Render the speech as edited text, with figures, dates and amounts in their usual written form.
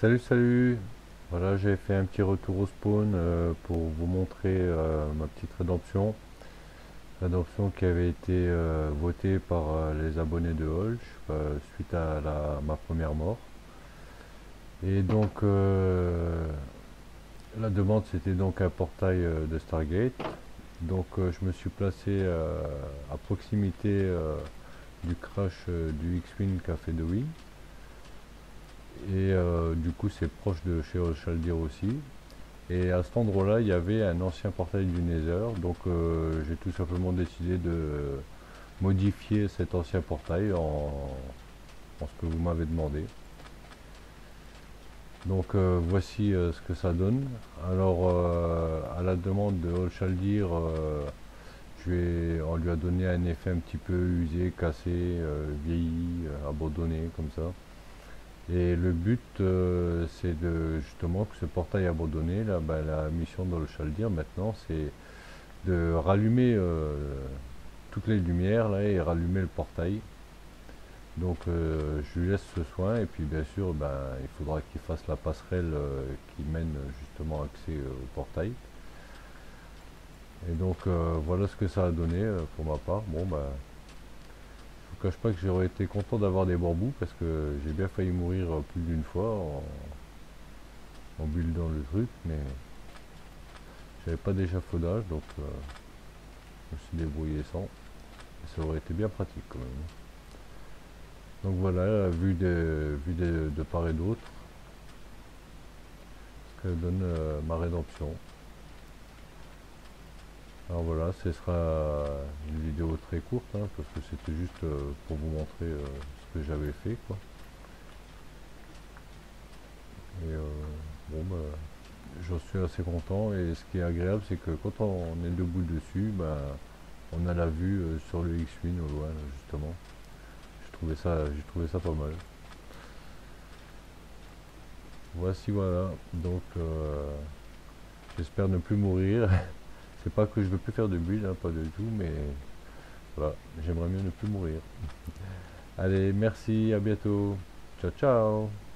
Salut, salut! Voilà, j'ai fait un petit retour au spawn pour vous montrer ma petite rédemption. Rédemption qui avait été votée par les abonnés de Holch suite à ma première mort. Et donc, la demande c'était donc un portail de Stargate. Donc, je me suis placé à proximité du crash du X-Wing Café de Wii. Et du coup, c'est proche de chez Olchaldir aussi. Et à cet endroit-là, il y avait un ancien portail du Nether, donc j'ai tout simplement décidé de modifier cet ancien portail en ce que vous m'avez demandé. Donc voici ce que ça donne. Alors à la demande de Olchaldir, on lui a donné un effet un petit peu usé, cassé, vieilli, abandonné comme ça. Et le but, c'est de justement que ce portail abandonné, là, bah, la mission de Olchaldir maintenant, c'est de rallumer toutes les lumières là et rallumer le portail. Donc je lui laisse ce soin et puis bien sûr, ben, il faudra qu'il fasse la passerelle qui mène justement accès au portail. Et donc voilà ce que ça a donné pour ma part. Bon, ben, je vous cache pas que j'aurais été content d'avoir des bambous parce que j'ai bien failli mourir plus d'une fois en buildant le truc, mais j'avais pas d'échafaudage, donc je me suis débrouillé sans. Et ça aurait été bien pratique quand même. Donc voilà, vu de part et d'autre, ce que donne ma rédemption. Alors voilà, ce sera une vidéo très courte, hein, parce que c'était juste pour vous montrer ce que j'avais fait, quoi. Et bon, bah, j'en suis assez content. Et ce qui est agréable, c'est que quand on est debout dessus, bah, on a la vue sur le X-Wing au loin, justement. J'ai trouvé ça pas mal. Voici, voilà. Donc, j'espère ne plus mourir. C'est pas que je veux plus faire de build, hein, pas du tout, mais voilà, j'aimerais mieux ne plus mourir. Allez, merci, à bientôt. Ciao, ciao.